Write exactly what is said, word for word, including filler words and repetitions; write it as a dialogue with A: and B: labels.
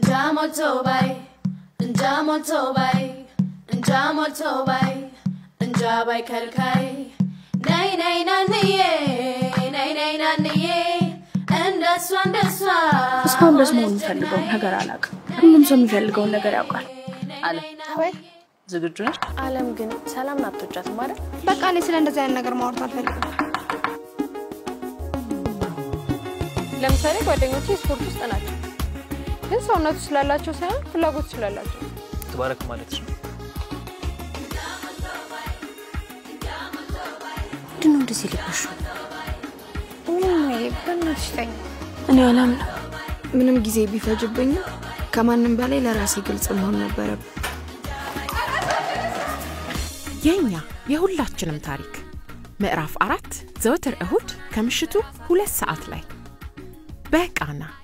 A: Njamotobay, Njamotobay, Njamotobay, Njabay Kalkai. Nay, nay, naniye, nay, nay, naniye, and that's one that's one.
B: It's called this moon fellow, Hagaralak. I'm some fellow, Nagaraka.
C: Alam.
D: Why?
C: The good dress?
D: Alam Gin, Salam not to just mother.
E: But Alice and the Nagar mortal fellow.
D: ለምሳሌ ጓደኞቼ ስፖርት ውስጥ ናቸው ግን ሰውነቱ ስላላቸው ሳይሆን ፍላጎት ስላላቸው
C: ተባረክ ማለት ነው
B: ድኑ እንደዚህ ልብሽ
E: ምንም ይበልጥ ይተኝ
B: እኔ አላም
E: ምንም ጊዜ ቢፈጅብኝ ከማንንም በላይ ለራሴ ግልጽ መሆን ነበር
F: የኛ የሁላችንም ታሪክ ምዕራፍ አራት ዘወትር እሁድ ከምሽቱ ሁለት ሰዓት ላይ በቃና